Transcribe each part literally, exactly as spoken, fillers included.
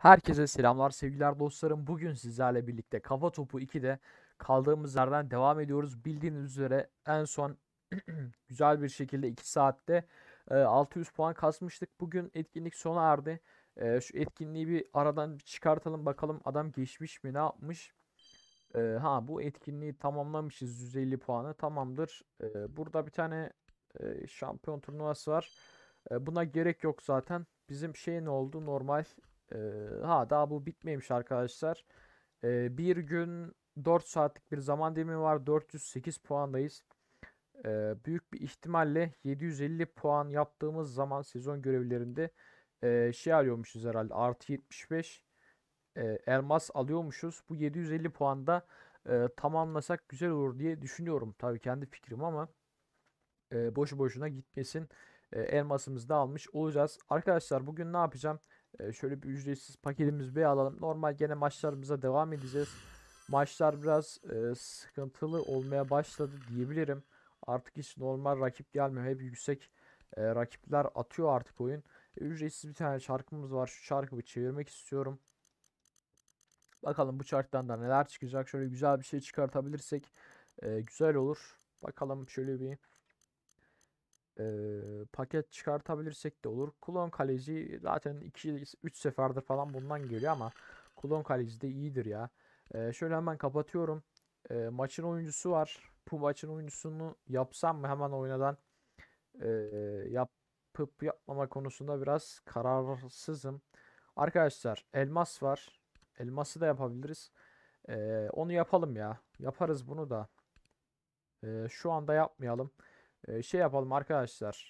Herkese selamlar sevgiler dostlarım. Bugün sizlerle birlikte Kafa Topu ikide kaldığımız yerden devam ediyoruz. Bildiğiniz üzere en son güzel bir şekilde iki saatte e, altı yüz puan kasmıştık. Bugün etkinlik sona erdi. E, şu etkinliği bir aradan bir çıkartalım bakalım adam geçmiş mi ne yapmış. E, ha bu etkinliği tamamlamışız, yüz elli puanı tamamdır. E, burada bir tane e, şampiyon turnuvası var. E, buna gerek yok zaten. Bizim şey ne oldu normal. e, ha daha bu bitmemiş arkadaşlar. E, bir gün dört saatlik bir zaman dilimi var. dört yüz sekiz puandayız. E, büyük bir ihtimalle yedi yüz elli puan yaptığımız zaman sezon görevlerinde e, şey alıyormuşuz herhalde. Artı yetmiş beş e, elmas alıyormuşuz. Bu yedi yüz elli puanda e, tamamlasak güzel olur diye düşünüyorum. Tabii kendi fikrim ama e, boşu boşuna gitmesin. E, elmasımızı da almış olacağız. Arkadaşlar bugün ne yapacağım? E, şöyle bir ücretsiz paketimizi bir alalım. Normal gene maçlarımıza devam edeceğiz. Maçlar biraz e, sıkıntılı olmaya başladı diyebilirim. Artık hiç normal rakip gelmiyor. Hep yüksek e, rakipler atıyor artık oyun. E, ücretsiz bir tane şarkımız var. Şu şarkıyı çevirmek istiyorum. Bakalım bu charttan da neler çıkacak. Şöyle güzel bir şey çıkartabilirsek e, güzel olur. Bakalım şöyle bir e, paket çıkartabilirsek de olur. Klon kaleci zaten iki üç seferdir falan bundan geliyor ama klon kaleci de iyidir ya. E, şöyle hemen kapatıyorum. E, maçın oyuncusu var. Bu maçın oyuncusunu yapsam mı hemen oynadan e, yapıp yapmama konusunda biraz kararsızım. Arkadaşlar elmas var. Elması da yapabiliriz. Ee, onu yapalım ya. Yaparız bunu da. Ee, şu anda yapmayalım. Ee, şey yapalım arkadaşlar.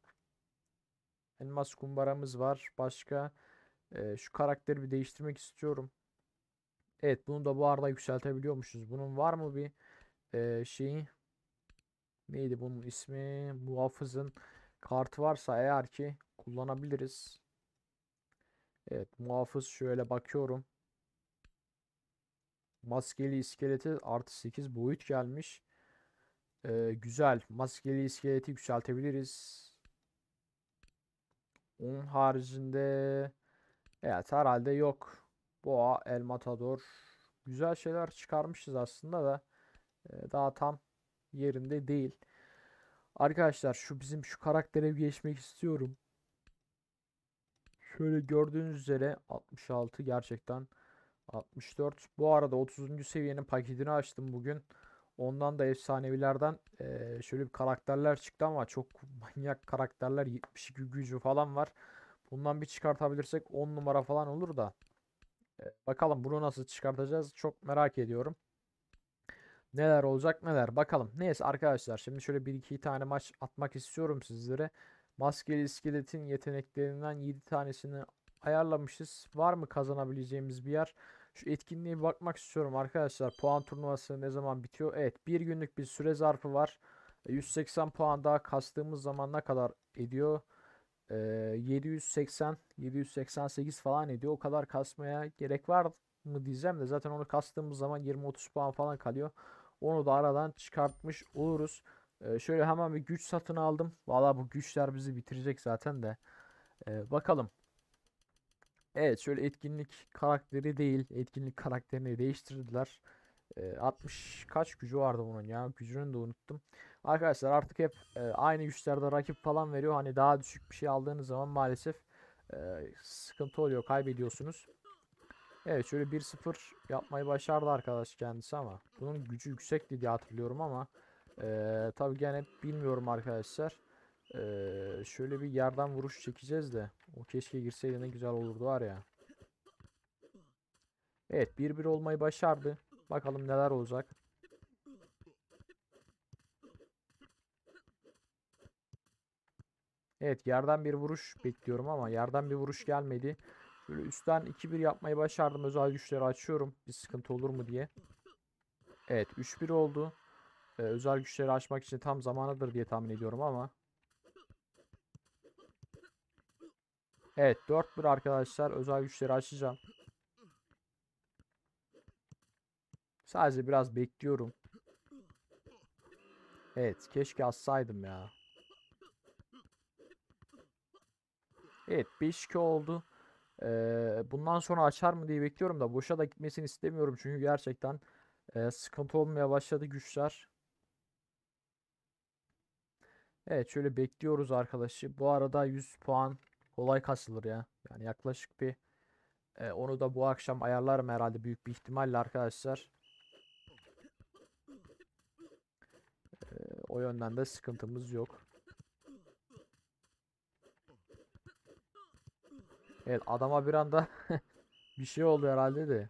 Elmas kumbaramız var. Başka ee, şu karakteri bir değiştirmek istiyorum. Evet bunu da bu arada yükseltebiliyormuşuz. Bunun var mı bir ee, şeyi? Neydi bunun ismi? Muhafızın kartı varsa eğer ki kullanabiliriz. Evet muhafız şöyle bakıyorum. Maskeli iskeleti artı sekiz boyut gelmiş. Ee, güzel. Maskeli iskeleti yükseltebiliriz. Onun haricinde evet herhalde yok. Boğa, El Matador. Güzel şeyler çıkarmışız aslında da e, daha tam yerinde değil. Arkadaşlar şu bizim şu karaktere bir geçmek istiyorum. Şöyle gördüğünüz üzere altmış altı gerçekten altmış dört. Bu arada otuzuncu seviyenin paketini açtım bugün. Ondan da efsanevilerden eee, şöyle bir karakterler çıktı ama çok manyak karakterler, yetmiş iki gücü falan var. Bundan bir çıkartabilirsek on numara falan olur da. E, bakalım bunu nasıl çıkartacağız çok merak ediyorum. Neler olacak neler bakalım. Neyse arkadaşlar şimdi şöyle bir iki tane maç atmak istiyorum sizlere. Maskeli iskeletin yeteneklerinden yedi tanesini ayarlamışız. Var mı kazanabileceğimiz bir yer? Şu etkinliğe bir bakmak istiyorum arkadaşlar. Puan turnuvası ne zaman bitiyor? Evet bir günlük bir süre zarfı var. E, yüz seksen puan daha kastığımız zaman ne kadar ediyor? Ee, yedi yüz seksen yedi yüz seksen sekiz falan ediyor. O kadar kasmaya gerek var mı diyeceğim de zaten onu kastığımız zaman yirmi otuz puan falan kalıyor. Onu da aradan çıkartmış oluruz. Ee, şöyle hemen bir güç satın aldım. Valla bu güçler bizi bitirecek zaten de. Ee, bakalım. Evet şöyle etkinlik karakteri değil. Etkinlik karakterini değiştirdiler. Ee, altmış kaç gücü vardı bunun ya. Gücünü de unuttum. Arkadaşlar artık hep e, aynı güçlerde rakip falan veriyor. Hani daha düşük bir şey aldığınız zaman maalesef e, sıkıntı oluyor. Kaybediyorsunuz. Evet şöyle bir sıfır yapmayı başardı arkadaş kendisi ama bunun gücü yüksekti diye hatırlıyorum ama e, tabii gene bilmiyorum arkadaşlar. E, şöyle bir yerden vuruş çekeceğiz de o keşke girseydi ne güzel olurdu var ya. Evet bir bir olmayı başardı. Bakalım neler olacak. Evet yerden bir vuruş bekliyorum ama yerden bir vuruş gelmedi. Şöyle üstten iki bir yapmayı başardım. Özel güçleri açıyorum. Bir sıkıntı olur mu diye. Evet üç bir oldu. Ee, özel güçleri açmak için tam zamanıdır diye tahmin ediyorum ama. Evet dört bir arkadaşlar. Özel güçleri açacağım. Sadece biraz bekliyorum. Evet keşke açsaydım ya. Evet beş iki oldu. Ee, bundan sonra açar mı diye bekliyorum da boşa da gitmesini istemiyorum. Çünkü gerçekten e, sıkıntı olmaya başladı güçler. Evet, şöyle bekliyoruz arkadaşı. Bu arada yüz puan kolay kasılır ya. Yani yaklaşık bir e, onu da bu akşam ayarlarım herhalde büyük bir ihtimalle arkadaşlar. E, o yönden de sıkıntımız yok. Evet, adama bir anda bir şey oldu herhalde de.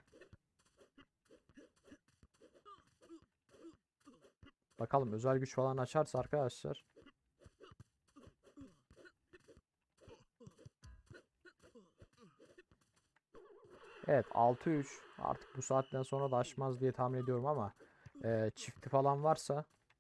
Bakalım özel güç falan açarsa arkadaşlar. Evet, altı üç artık bu saatten sonra da aşmaz diye tahmin ediyorum ama e, çifti falan varsa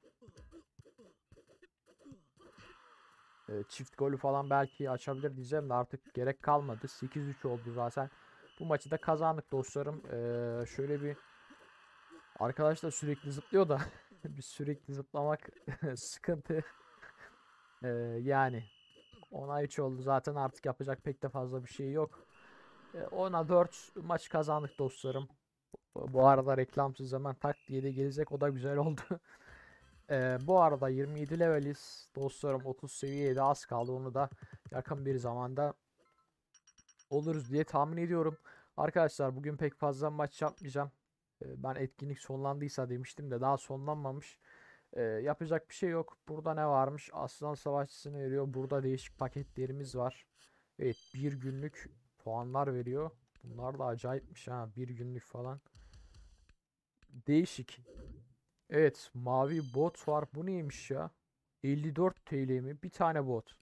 e, çift golü falan belki açabilir diyeceğim de artık gerek kalmadı. sekiz üç oldu zaten. Bu maçı da kazandık dostlarım. E, şöyle bir arkadaş da sürekli zıplıyor da bir sürekli zıplamak sıkıntı. E, yani ona üç oldu zaten, artık yapacak pek de fazla bir şey yok. E, ona dört maç kazandık dostlarım. Bu arada reklamsız hemen tak diye de gelecek, o da güzel oldu. Ee, bu arada yirmi yedi leveliz dostlarım, otuz seviyeye de az kaldı, onu da yakın bir zamanda oluruz diye tahmin ediyorum. Arkadaşlar bugün pek fazla maç yapmayacağım. Ee, ben etkinlik sonlandıysa demiştim de daha sonlanmamış. Ee, yapacak bir şey yok. Burada ne varmış? Aslan Savaşçısını veriyor. Burada değişik paketlerimiz var. Evet, bir günlük puanlar veriyor. Bunlar da acayipmiş ha, bir günlük falan. Değişik. Evet, mavi bot var. Bu neymiş ya? elli dört T L mi? Bir tane bot.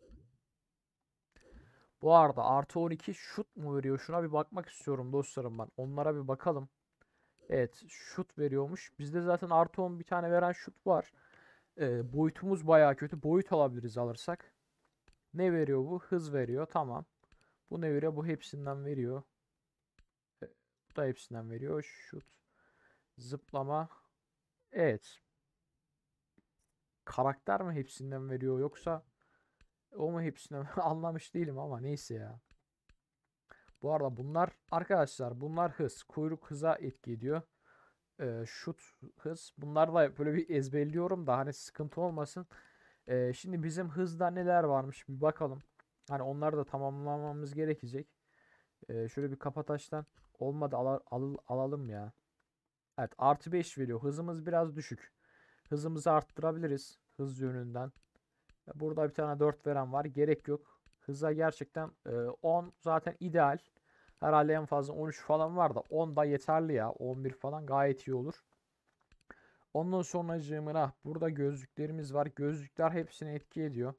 Bu arada artı on iki şut mu veriyor? Şuna bir bakmak istiyorum dostlarım ben. Onlara bir bakalım. Evet, şut veriyormuş. Bizde zaten artı on bir tane veren şut var. Ee, boyutumuz baya kötü. Boyut alabiliriz alırsak. Ne veriyor bu? Hız veriyor. Tamam. Bu ne veriyor? Bu hepsinden veriyor. Ee, Bu da hepsinden veriyor. Şut. Zıplama. Evet. Karakter mi hepsinden veriyor yoksa o mu hepsinden anlamış değilim ama neyse ya. Bu arada bunlar arkadaşlar, bunlar hız. Kuyruk hıza etki ediyor. Ee, şut hız. Bunlar da böyle bir ezberliyorum da hani sıkıntı olmasın. Ee, şimdi bizim hızda neler varmış bir bakalım. Hani onları da tamamlamamız gerekecek. Ee, şöyle bir kapataştan olmadı ala- al- alalım ya. Evet, artı beş veriyor. Hızımız biraz düşük. Hızımızı arttırabiliriz hız yönünden. Burada bir tane dört veren var. Gerek yok. Hıza gerçekten e, on zaten ideal. Herhalde en fazla on üç falan var da on da yeterli ya. on bir falan gayet iyi olur. Ondan sonracığımına burada gözlüklerimiz var. Gözlükler hepsine etki ediyor.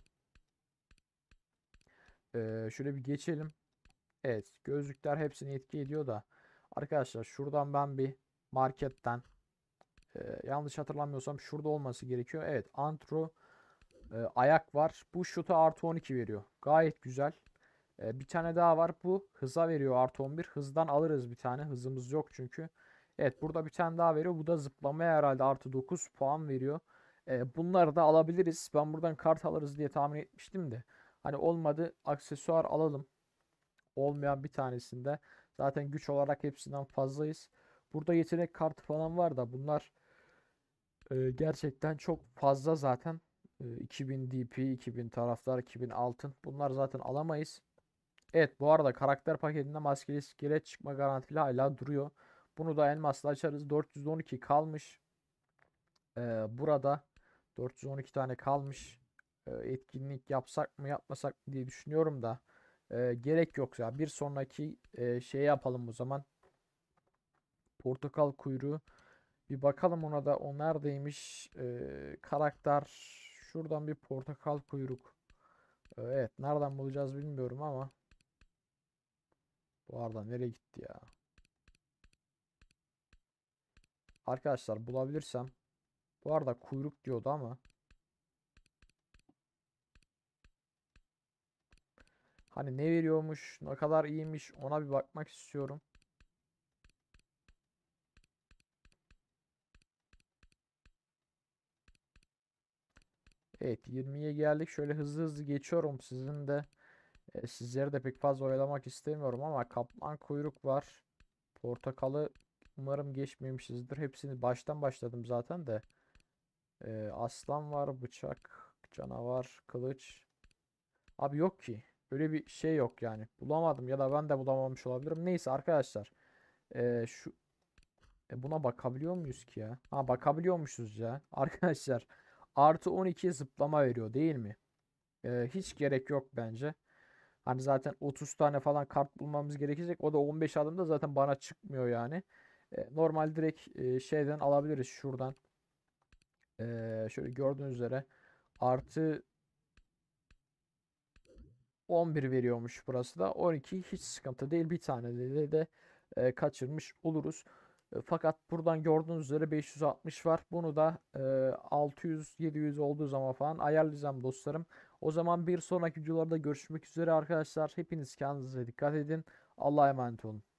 Ee, şöyle bir geçelim. Evet, gözlükler hepsine etki ediyor da. Arkadaşlar şuradan ben bir marketten e, yanlış hatırlamıyorsam şurada olması gerekiyor. Evet, Antro e, ayak var. Bu şuta artı on iki veriyor. Gayet güzel. E, bir tane daha var. Bu hıza veriyor artı on bir. Hızdan alırız bir tane. Hızımız yok çünkü. Evet, burada bir tane daha veriyor. Bu da zıplamaya herhalde artı dokuz puan veriyor. E, bunları da alabiliriz. Ben buradan kart alırız diye tahmin etmiştim de. Hani olmadı, aksesuar alalım. Olmayan bir tanesinde. Zaten güç olarak hepsinden fazlayız. Burada yetenek kartı falan var da bunlar e, gerçekten çok fazla zaten. E, iki bin D P, iki bin taraftar, iki bin altın. Bunlar zaten alamayız. Evet, bu arada karakter paketinde maskeli iskelet çıkma garantili hala duruyor. Bunu da elmasla açarız. dört yüz on iki kalmış. Ee, burada dört yüz on iki tane kalmış. Ee, etkinlik yapsak mı yapmasak mı diye düşünüyorum da ee, gerek yok ya. Bir sonraki ee, şey yapalım o zaman. Portakal kuyruğu. Bir bakalım ona da, o neredeymiş? Ee, karakter. Şuradan bir portakal kuyruk. Ee, evet, nereden bulacağız bilmiyorum ama bu arada nereye gitti ya? Arkadaşlar bulabilirsem. Bu arada kuyruk diyordu ama hani ne veriyormuş, ne kadar iyiymiş, ona bir bakmak istiyorum. Evet, yirmiye geldik. Şöyle hızlı hızlı geçiyorum sizin de E, sizleri de pek fazla oyalamak istemiyorum ama kaplan kuyruk var. Portakalı umarım geçmemişizdir. Hepsini baştan başladım zaten de. E, aslan var, bıçak, canavar, kılıç. Abi yok ki. Öyle bir şey yok yani. Bulamadım ya da ben de bulamamış olabilirim. Neyse arkadaşlar. E, şu e, buna bakabiliyor muyuz ki ya? Ha, bakabiliyormuşuz ya. Arkadaşlar artı on iki zıplama veriyor değil mi? E, hiç gerek yok bence. Hani zaten otuz tane falan kart bulmamız gerekecek. O da on beş adımda zaten bana çıkmıyor yani. E, normal direkt e, şeyden alabiliriz şuradan. E, şöyle gördüğünüz üzere artı on bir veriyormuş burası da. on iki hiç sıkıntı değil. Bir tane de, de e, kaçırmış oluruz. E, fakat buradan gördüğünüz üzere beş yüz altmış var. Bunu da e, altı yüz yedi yüz olduğu zaman falan ayarlayacağım dostlarım. O zaman bir sonraki videolarda görüşmek üzere arkadaşlar. Hepiniz kendinize dikkat edin. Allah'a emanet olun.